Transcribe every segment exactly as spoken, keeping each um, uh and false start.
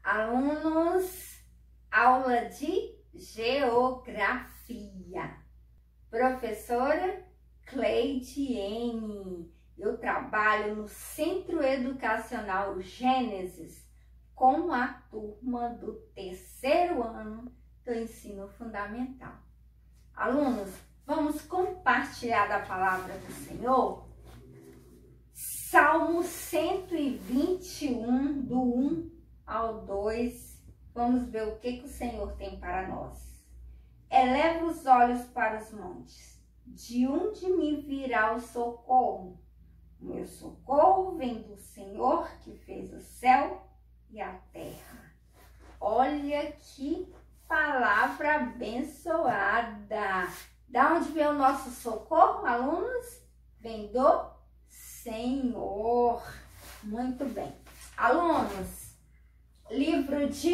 Alunos, aula de Geografia. Professora Cleidiene. Eu trabalho no Centro Educacional Gênesis com a turma do terceiro ano do ensino fundamental. Alunos, vamos compartilhar da palavra do Senhor? Salmo cento e vinte e um, do um ao dois. Vamos ver o que, que o Senhor tem para nós. Eleva os olhos para os montes. De onde me virá o socorro? O meu socorro vem do Senhor que fez o céu e a terra. Olha que palavra abençoada. Da onde vem o nosso socorro, alunos? Vem do Senhor. Muito bem. Alunos, livro de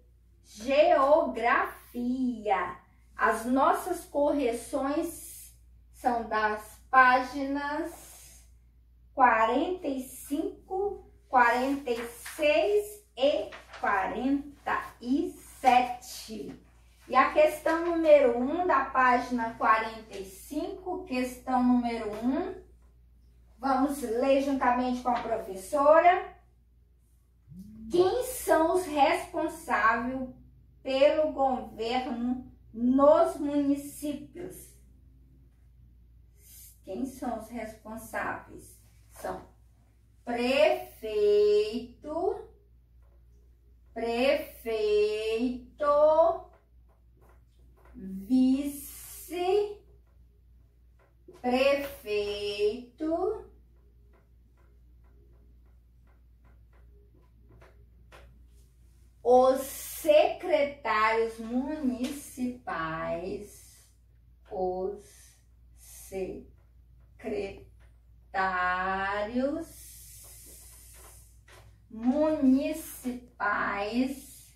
Geografia. As nossas correções são das páginas quarenta e cinco, quarenta e seis e quarenta e sete. E a questão número um da página quarenta e cinco, questão número um, vamos ler juntamente com a professora. Quem são os responsáveis pelo governo nos municípios? Quem são os responsáveis? São prefeito, prefeito, vice, prefeito, os secretários municipais, os secretários municipais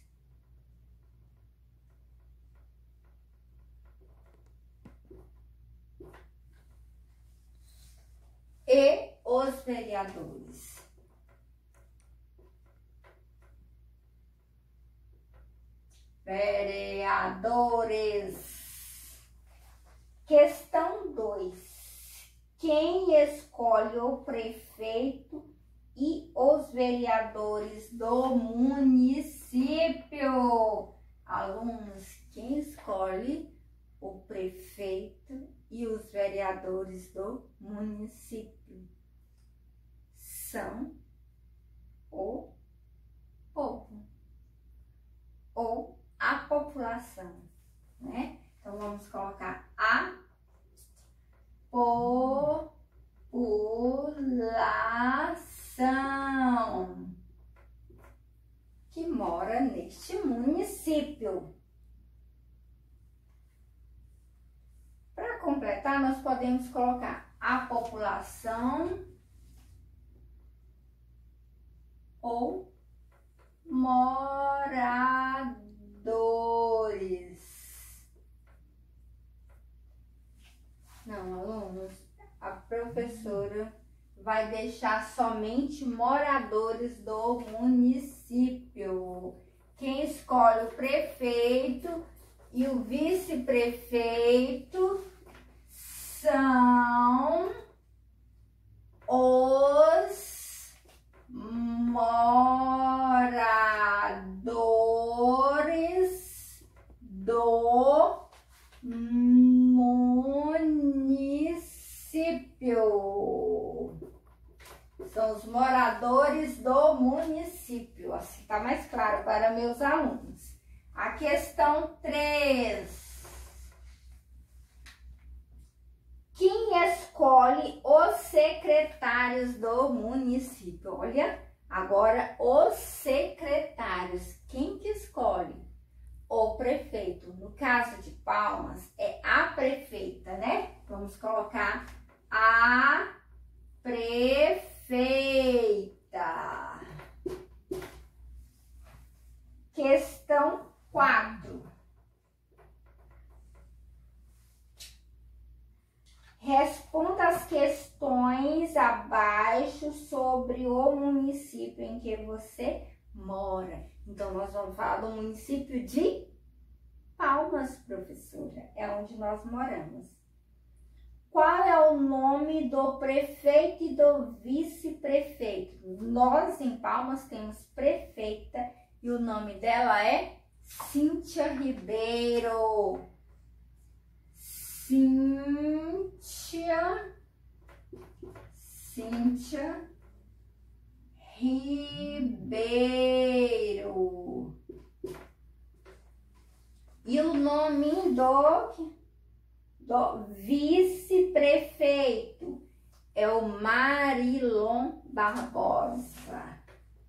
e os vereadores. Vereadores. Questão dois. Quem escolhe o prefeito e os vereadores do município? Alunos, quem escolhe o prefeito e os vereadores do município? São o povo ou a população, né? Então, vamos colocar a população que mora neste município. Para completar, nós podemos colocar a população ou moradores. Não, alunos, a professora vai deixar somente moradores do município. Quem escolhe o prefeito e o vice-prefeito são os moradores do município. São os moradores do município. Assim tá mais claro para meus alunos. A questão três. Quem escolhe os secretários do município? Olha, agora os secretários. Quem que escolhe? O prefeito. No caso de Palmas, é a prefeita, né? Vamos colocar a prefeita. Questão quatro. Responda as questões abaixo sobre o município em que você mora. Então, nós vamos falar do município de Palmas, professora. É onde nós moramos. Qual é o nome do prefeito e do vice-prefeito? Nós, em Palmas, temos prefeita e o nome dela é Cíntia Ribeiro. Cíntia, Cíntia Ribeiro. E o nome do, do vice-prefeito é o Marilon Barbosa.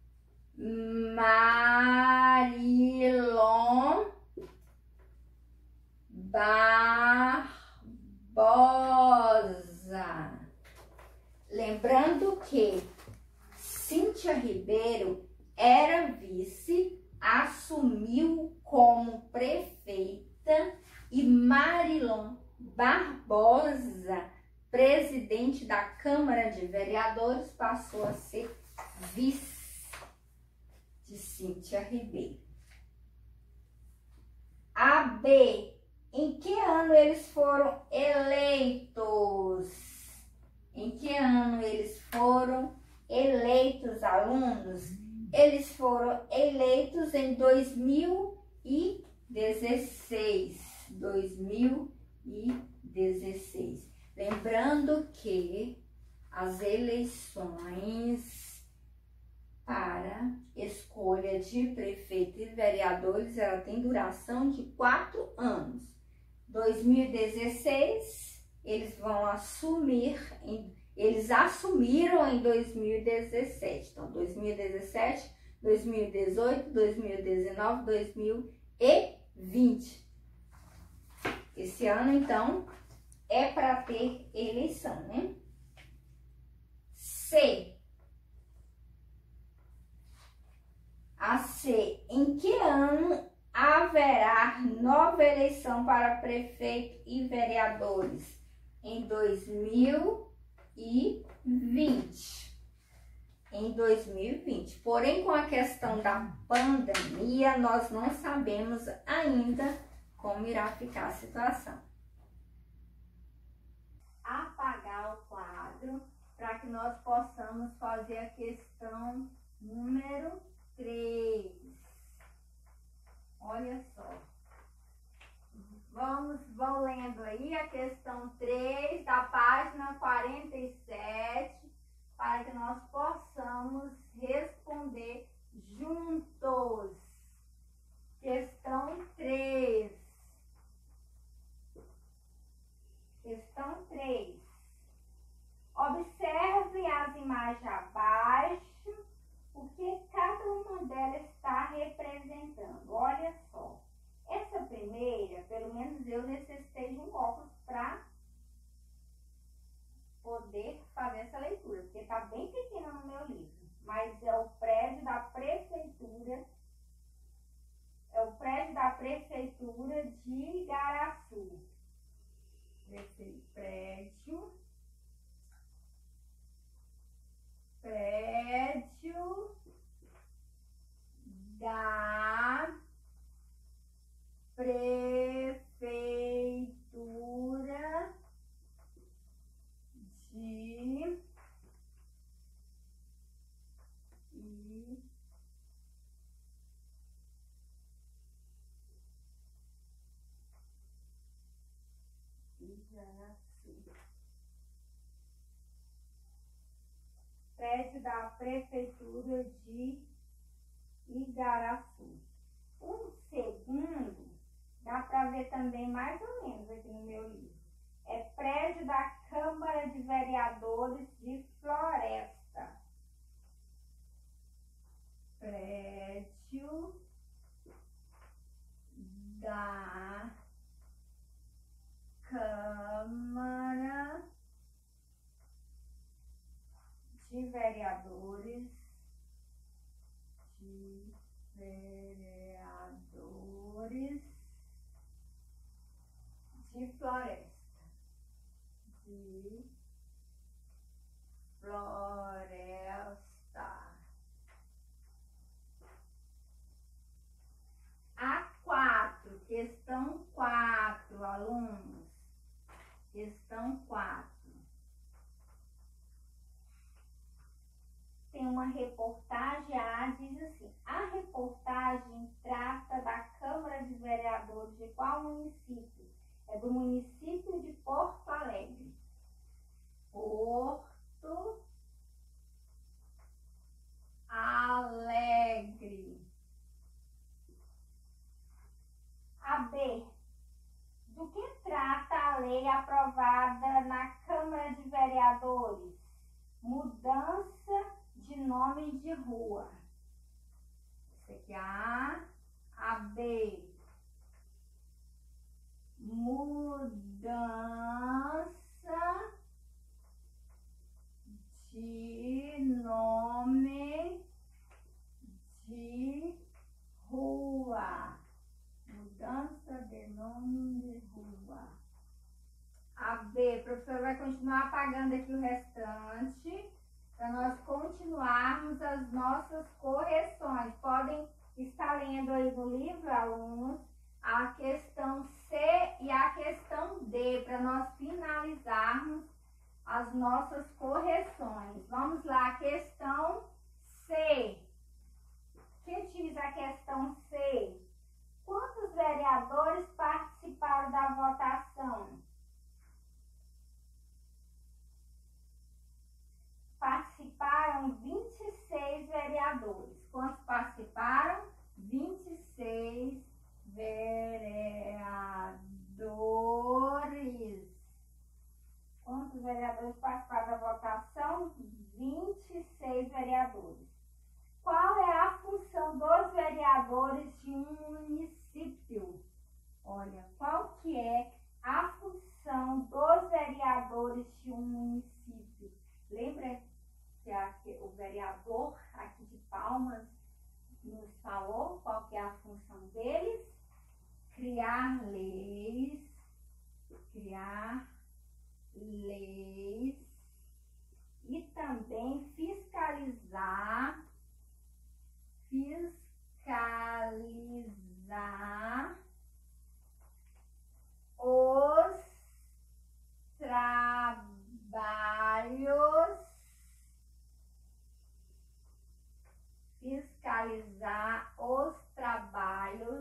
Marilon Barbosa. Lembrando que Cíntia Ribeiro era vice, assumiu como prefeita, e Marilon Barbosa, presidente da Câmara de Vereadores, passou a ser vice de Cíntia Ribeiro. A B. Em que ano eles foram eleitos? Em que ano eles foram eleitos, alunos? Eles foram eleitos em dois mil e dezesseis. dois mil e dezesseis. Lembrando que as eleições para escolha de prefeito e vereadores, ela tem duração de quatro anos. dois mil e dezesseis, eles vão assumir, em, eles assumiram em dois mil e dezessete. Então, dois mil e dezessete, dois mil e dezoito, dois mil e dezenove, dois mil e vinte. Esse ano, então, é para ter eleição, né? C. A C. Em que ano haverá nova eleição para prefeito e vereadores? Em dois mil e vinte. Em dois mil e vinte. Porém, com a questão da pandemia, nós não sabemos ainda como irá ficar a situação. Apagar o quadro para que nós possamos fazer a questão número três. Olha só. Vamos, vão lendo aí a questão três da página quarenta e sete para que nós possamos responder juntos. Questão três. Questão três. Observe as imagens abaixo, o que cada uma delas está representando. Olha só. Essa primeira, pelo menos eu necessitei de um óculos para poder fazer essa leitura, porque está bem pequena no meu livro. Mas é o prédio da prefeitura, é o prédio da prefeitura de Igaraçu. Esse prédio, prédio da prefeitura de Igaraçu. Prédio da prefeitura de Igaraçu. Um segundo, dá para ver também mais ou menos aqui no meu livro. É prédio da Câmara de Vereadores de Floresta. Prédio da Câmara de Vereadores de Vereadores de Floresta. De Floresta. município. É do município de Porto Alegre. Porto Alegre. A B. Do que trata a lei aprovada na Câmara de Vereadores? Mudança de nome de rua. Isso aqui é A. A B. Mudança de nome de rua. Mudança de nome de rua. A B, professor vai continuar apagando aqui o restante para nós continuarmos as nossas correções. Podem estar lendo aí no livro, alunos, a questão C e a questão D, para nós finalizarmos as nossas correções. Vamos lá, questão C. O que diz a questão C? Quantos vereadores participaram da votação? Participaram vinte e seis vereadores. Quantos participaram? vinte e seis vereadores. Quantos vereadores participaram da votação? vinte e seis vereadores. Qual é a função dos vereadores de um município? Olha, qual que é a função dos vereadores de um município? Lembra que, a, que o vereador aqui de Palmas nos falou qual que é a função deles? Criar leis, criar leis e também fiscalizar, fiscalizar os trabalhos, fiscalizar os trabalhos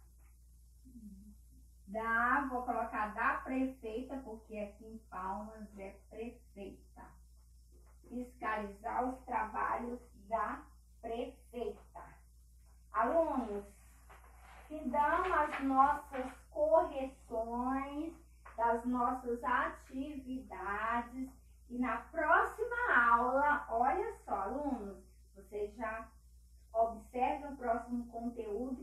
da, vou colocar da prefeita, porque aqui em Palmas é prefeita. Fiscalizar os trabalhos da prefeita. Alunos, findamos as nossas correções das nossas atividades e na próxima aula, olha só, alunos, vocês já observem o próximo conteúdo